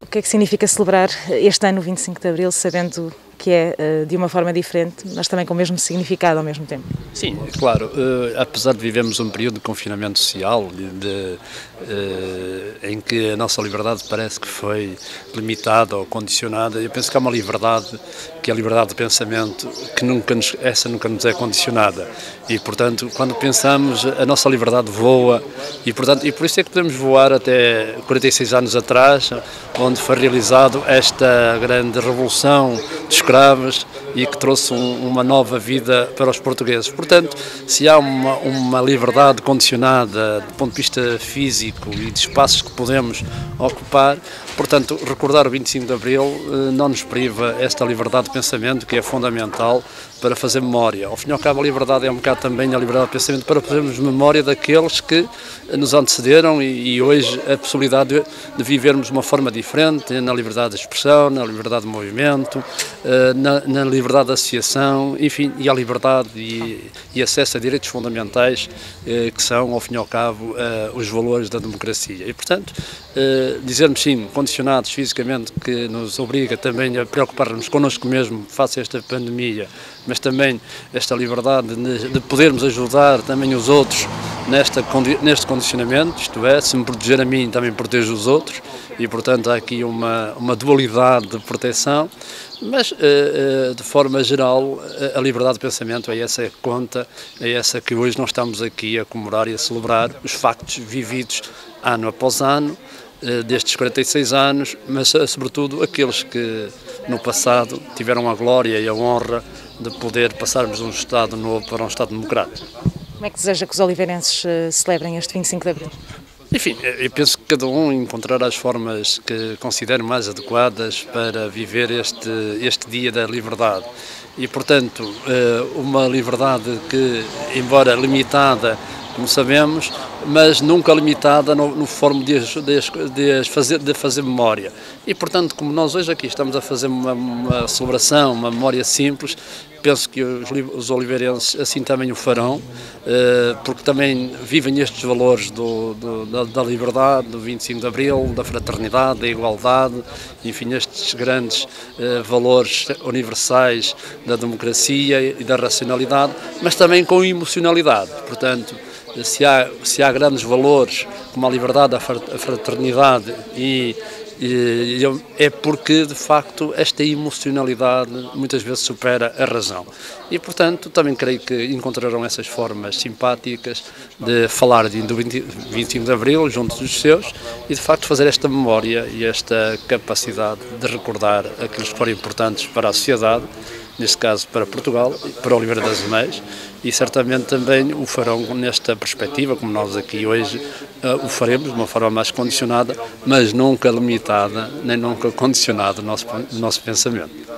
que é que significa celebrar este ano, o 25 de Abril, sabendo que é de uma forma diferente, mas também com o mesmo significado ao mesmo tempo? Sim, claro, apesar de vivermos um período de confinamento social, em que a nossa liberdade parece que foi limitada ou condicionada, eu penso que há uma liberdade, que é a liberdade de pensamento, que essa nunca nos é condicionada. E, portanto, quando pensamos, a nossa liberdade voa, e por isso é que podemos voar até 46 anos atrás, onde foi realizado esta grande revolução de escravos e que trouxe uma nova vida para os portugueses. Portanto, se há uma liberdade condicionada do ponto de vista físico e de espaços que podemos ocupar, portanto, recordar o 25 de Abril não nos priva esta liberdade de pensamento, que é fundamental para fazer memória. Ao fim e ao cabo, a liberdade é um bocado também a liberdade de pensamento para fazermos memória daqueles que nos antecederam e hoje a possibilidade de vivermos de uma forma diferente, na liberdade de expressão, na liberdade de movimento, na liberdade de associação, enfim, e a liberdade e acesso a direitos fundamentais que são, ao fim e ao cabo, os valores da democracia. E, portanto, dizermos sim, condicionados fisicamente, que nos obriga também a preocupar-nos connosco mesmo face a esta pandemia, mas também esta liberdade de podermos ajudar também os outros neste condicionamento, isto é, se me proteger a mim, também protejo os outros, e portanto há aqui uma dualidade de proteção, mas de forma geral a liberdade de pensamento é essa que conta, é essa que hoje nós estamos aqui a comemorar e a celebrar os factos vividos ano após ano, destes 46 anos, mas sobretudo aqueles que no passado tiveram a glória e a honra de poder passarmos de um Estado novo para um Estado democrático. Como é que deseja que os oliveirenses celebrem este 25 de Abril? Enfim, eu penso que cada um encontrará as formas que considere mais adequadas para viver este dia da liberdade. E, portanto, uma liberdade que, embora limitada, como sabemos, mas nunca limitada no forma de fazer memória. E, portanto, como nós hoje aqui estamos a fazer uma celebração, uma memória simples, penso que os oliveirenses assim também o farão, porque também vivem estes valores da liberdade, do 25 de Abril, da fraternidade, da igualdade, enfim, estes grandes valores universais da democracia e da racionalidade, mas também com emocionalidade. Portanto, se há grandes valores como a liberdade, a fraternidade é porque, de facto, esta emocionalidade muitas vezes supera a razão. E, portanto, também creio que encontrarão essas formas simpáticas de falar do 25 de Abril junto dos seus e, de facto, fazer esta memória e esta capacidade de recordar aqueles que foram importantes para a sociedade, neste caso para Portugal, para Oliveira das Meias, e certamente também o farão nesta perspectiva, como nós aqui hoje o faremos, de uma forma mais condicionada, mas nunca limitada, nem nunca condicionada o nosso pensamento.